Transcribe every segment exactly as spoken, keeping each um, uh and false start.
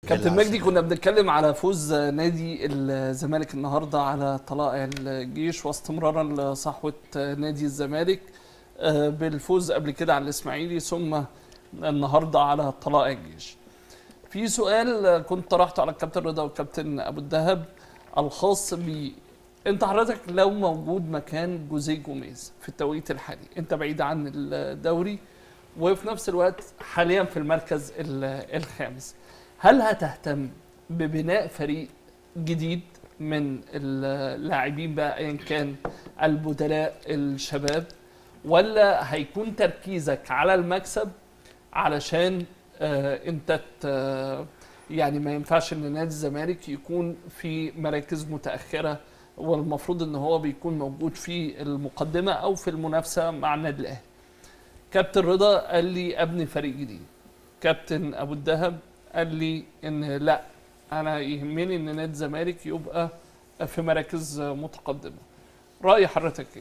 كابتن مجدي، كنا بنتكلم على فوز نادي الزمالك النهارده على طلائع الجيش واستمرارا لصحوه نادي الزمالك بالفوز قبل كده على الاسماعيلي ثم النهارده على طلائع الجيش. في سؤال كنت طرحته على الكابتن رضا والكابتن ابو الدهب الخاص ب انت حضرتك لو موجود مكان جوزيه جوميز في التوقيت الحالي، انت بعيد عن الدوري وفي نفس الوقت حاليا في المركز الخامس، هل هتهتم ببناء فريق جديد من اللاعبين بقى ايا كان البدلاء الشباب، ولا هيكون تركيزك على المكسب علشان آه انت يعني ما ينفعش ان نادي الزمالك يكون في مراكز متاخره والمفروض ان هو بيكون موجود في المقدمه او في المنافسه مع النادي الاهلي؟ كابتن رضا قال لي ابني فريق جديد، كابتن ابو الدهب قال لي ان لا انا يهمني ان نادي الزمالك يبقى في مراكز متقدمه. راي حضرتك ايه؟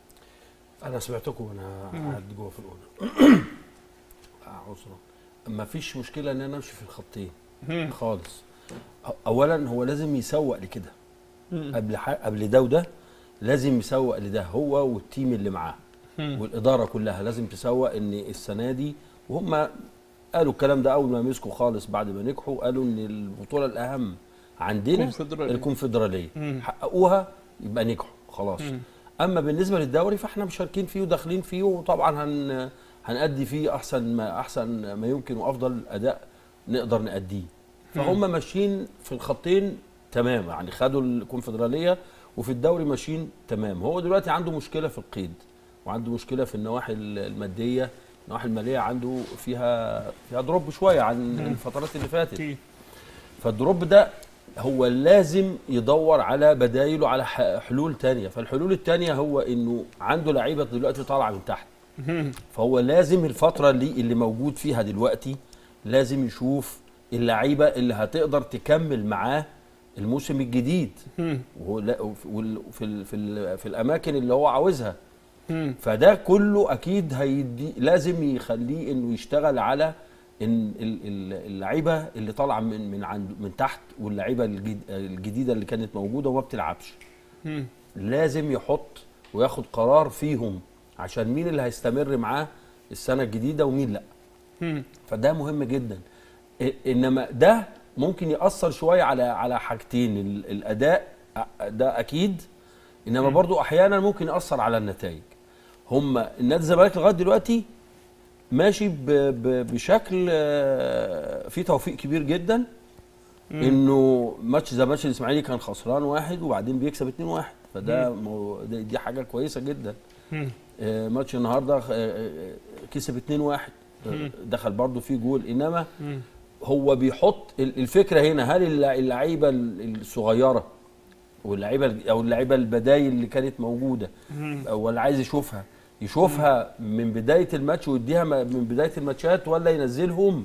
انا سمعتكم وانا قاعد جوه في الاوضه. عذرا، ما فيش مشكله ان انا امشي في الخطين خالص. اولا هو لازم يسوق لكده قبل قبل ده وده، لازم يسوق لده هو والتيم اللي معاه والاداره كلها لازم تسوق ان السنه دي، وهم قالوا الكلام ده اول ما مسكوا خالص بعد ما نجحوا، قالوا ان البطوله الاهم عندنا الكونفدراليه، حققوها يبقى نجحوا خلاص. مم. اما بالنسبه للدوري فاحنا مشاركين فيه وداخلين فيه، وطبعا هن هنأدي فيه احسن ما احسن ما يمكن وافضل اداء نقدر نأديه. فهم ماشيين في الخطين تمام، يعني خدوا الكونفدراليه وفي الدوري ماشيين تمام. هو دلوقتي عنده مشكله في القيد وعنده مشكله في النواحي الماديه، النواحي الماليه عنده فيها فيها دروب شويه عن الفترات اللي فاتت. فالدروب ده هو لازم يدور على بدايله، على حلول تانية. فالحلول التانية هو انه عنده لعيبه دلوقتي طالعه من تحت، فهو لازم الفتره اللي اللي موجود فيها دلوقتي لازم يشوف اللعيبه اللي هتقدر تكمل معاه الموسم الجديد وفي في في الاماكن اللي هو عاوزها. فده كله اكيد هيدي لازم يخليه انه يشتغل على ان اللعيبه اللي طالعه من من عند من تحت واللعيبه الجديده اللي كانت موجوده وما بتلعبش، لازم يحط وياخد قرار فيهم عشان مين اللي هيستمر معاه السنه الجديده ومين لا. فده مهم جدا. انما ده ممكن ياثر شويه على على حاجتين، الاداء ده اكيد، انما برضو احيانا ممكن ياثر على النتائج. هم النادي الزمالك لغايه دلوقتي ماشي بشكل فيه توفيق كبير جدا، انه ماتش زي ماتش الاسماعيلي كان خسران واحد وبعدين بيكسب اتنين واحد، فده دي حاجه كويسه جدا. ماتش النهارده كسب اتنين واحد، دخل برضو فيه جول. انما هو بيحط الفكره هنا، هل اللعيبه الصغيره واللعيبه او اللعيبه البدايل اللي كانت موجوده ولا عايز يشوفها يشوفها من بدايه الماتش ويديها من بدايه الماتشات، ولا ينزلهم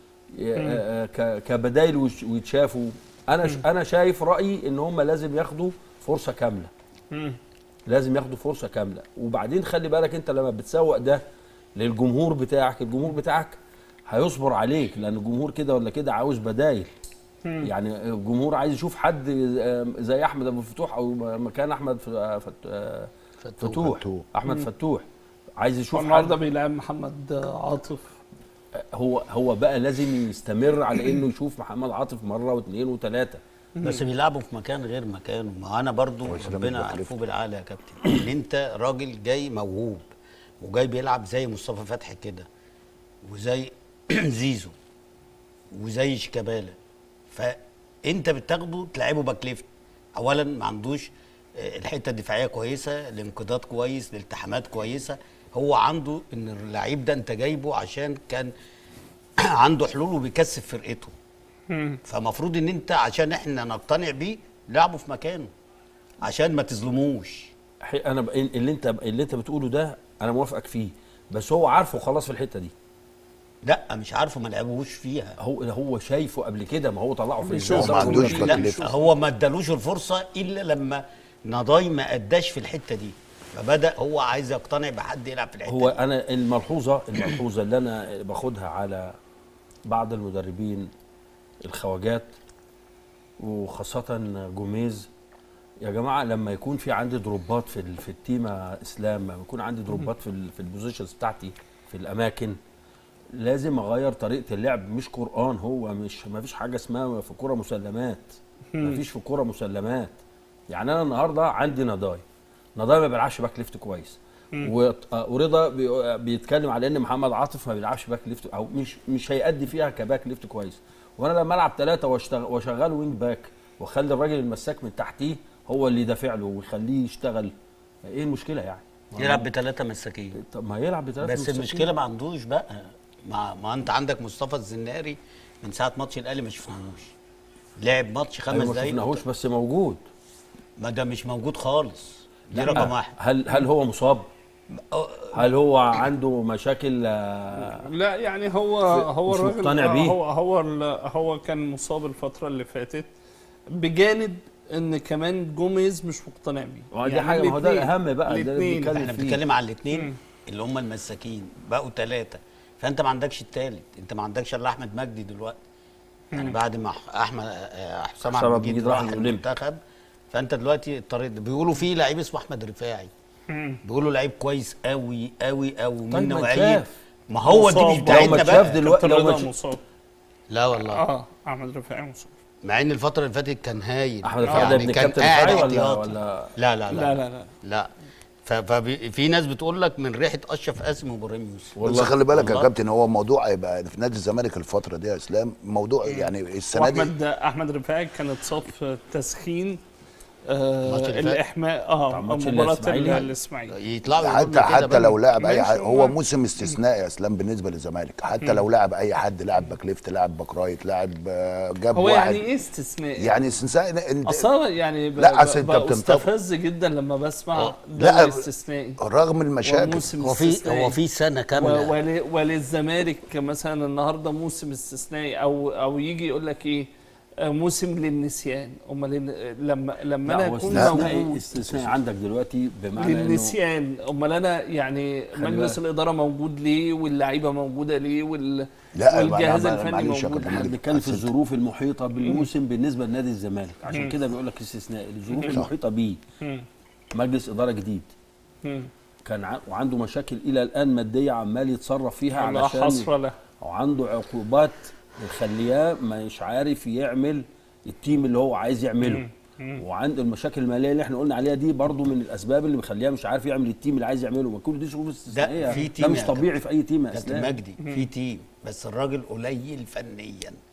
كبدايل ويتشافوا؟ انا انا شايف رايي ان هم لازم ياخدوا فرصه كامله، لازم ياخدوا فرصه كامله. وبعدين خلي بالك انت لما بتسوق ده للجمهور بتاعك، الجمهور بتاعك هيصبر عليك، لان الجمهور كده ولا كده عاوز بدايل. يعني الجمهور عايز يشوف حد زي احمد ابو الفتوح او مكان احمد فتوح، احمد فتوح عايز يشوف حد. النهارده بيلعب محمد عاطف، هو هو بقى لازم يستمر على انه يشوف محمد عاطف مره واثنين وثلاثه، بس بيلعبوا في مكان غير مكانه. ما انا برضو ربنا عرفوه بالعالي يا كابتن ان انت راجل جاي موهوب وجاي بيلعب زي مصطفى فتحي كده وزي زيزو وزي شيكابالا، فانت بتاخده تلعبه باك ليفت. اولا ما عندوش الحته الدفاعيه كويسه، الانقضاض كويس، الالتحامات كويسه. هو عنده ان اللعيب ده انت جايبه عشان كان عنده حلول وبيكثف فرقته، فمفروض ان انت عشان احنا نقتنع بيه لعبه في مكانه عشان ما تظلموش. انا اللي انت اللي انت بتقوله ده انا موافقك فيه، بس هو عارفه خلاص في الحته دي. لا مش عارفه، ما لعبوش فيها. هو هو شايفه قبل كده، ما هو طلعه في الشوط ما عندوش لا هو ما ادالوش الفرصه الا لما نضاي ما اداش في الحته دي، فبدا هو عايز يقتنع بحد يلعب في الحته هو دي. انا الملحوظه الملحوظه اللي انا باخدها على بعض المدربين الخواجات وخاصه جوميز. يا جماعه لما يكون في عندي دروبات في ال- في التيمه اسلام، لما يكون عندي دروبات في ال- في البوزيشنز بتاعتي في الاماكن، لازم اغير طريقه اللعب. مش قران، هو مش ما فيش حاجه اسمها في كوره مسلمات، ما فيش في كوره مسلمات. يعني انا النهارده عندي نضاي نضاي ما بيلعبش باك ليفت كويس، و- ورضا بي- بيتكلم على ان محمد عاطف ما بيلعبش باك ليفت او مش مش هيأدي فيها كباك ليفت كويس. وانا لما العب ثلاثه واشغله وينج باك واخلي الراجل المساك من تحتيه هو اللي يدافع له ويخليه يشتغل، ايه المشكله يعني؟ يلعب بثلاثه مساكين. طب ما يلعب بثلاثه بس مساكين. المشكله ما عندوش بقى، ما, ما انت عندك مصطفى الزناري من ساعه ماتش الاهلي ما شفناهوش، لعب ماتش خمس أيوة ما دقايق. شفناهوش بس موجود. ما ده مش موجود خالص، دي لا، رقم واحد. هل هل هو مصاب؟ هل هو عنده مشاكل؟ لا يعني هو هو مش الراجل مقتنع آه، بيه؟ هو هو ال- هو كان مصاب الفترة اللي فاتت، بجانب ان كمان جوميز مش مقتنع بيه. ما دي حاجه، ما هو ده الاتنين- الاهم بقى، ده اللي الاتنين. بنتكلم احنا فيه. بنتكلم على الاثنين اللي هم المساكين، بقوا ثلاثه، فانت ما عندكش الثالث، انت ما عندكش الا احمد مجدي دلوقتي. يعني بعد ما احمد آه، حسام حسام عبد المجيد راح راح الأولمبي. المنتخب، فانت دلوقتي اضطريت. بيقولوا في لعيب اسمه احمد رفاعي، بيقولوا لعيب كويس قوي قوي قوي من طيب ما نوعيه. اتشاف. ما هو دي مصاب. مش لو بتاعتنا ما بقى. اتشاف دلوقتي، كابتن لو ما رضا ش- مصاب. لا والله، اه احمد رفاعي مصاب. مع ان الفتره اللي فاتت كان هايل. احمد رفاعي ده ابن كان كابتن قاعد رفاعي ولا احتياطي. ولا لا لا لا لا لا لا لا ففي ناس بتقول لك من ريحه اشرف قاسم وابراهيم يوسف. بس خلي بالك يا والله. كابتن، هو موضوع هيبقى في نادي الزمالك الفتره دي يا اسلام موضوع يعني السنه دي. واحمد احمد رفاعي كان اتصاب في التسخين، آه الماتش اللي فات؟ الاحماء اه بتاع ماتش مباراه الإسماعيلي. الاسماعيلي. يطلعوا يقولوا حتى كده حتى بقى. لو لعب اي ماشي، حد، هو- هو موسم استثنائي يا اسلام بالنسبه للزمالك. حتى لو لعب اي حد، لعب باك ليفت، لعب باك رايت، لعب آه، جاب هو واحد يعني ايه استثنائي؟ يعني استثنائي انت اصلا يعني ب- لا، ب- أصل أنت بتنتظر. بستفز جدا لما بسمع لا، ده الاستثنائي. رغم المشاكل. وموسم هو في استثنائي. هو في سنه و- كامله. ول- وللزمالك مثلا النهارده موسم استثنائي، او او يجي يقول لك ايه، آه، موسم للنسيان. امال إن- لما لما لا، انا هو اكون استثنائي موجود استثنائي عندك دلوقتي بمعنى انه للنسيان، امال انا يعني خلي مجلس بالك. الاداره موجود ليه، واللعيبه موجوده ليه، وال لا، والجهاز ما- ما- الفني معلش يا موجود كابتن ليه. احنا مجدي. بنتكلم في أصل- الظروف المحيطه بالموسم بالنسبه لنادي الزمالك، عشان كده بيقول لك استثنائي. الظروف المحيطه بيه مم. مجلس اداره جديد مم. كان ع- وعنده مشاكل الى الان ماديه عمال يتصرف فيها لا علشان، حصر له. وعنده عقوبات مخلياه مش عارف يعمل التيم اللي هو عايز يعمله. وعنده المشاكل الماليه اللي احنا قلنا عليها دي برضو من الاسباب اللي مخليها مش عارف يعمل التيم اللي عايز يعمله. ما كل دي ظروف استثنائيه، في ده تيم مش يا طبيعي في اي تيم يا كابتن اسلام. مجدي في تيم، بس الراجل قليل فنيا.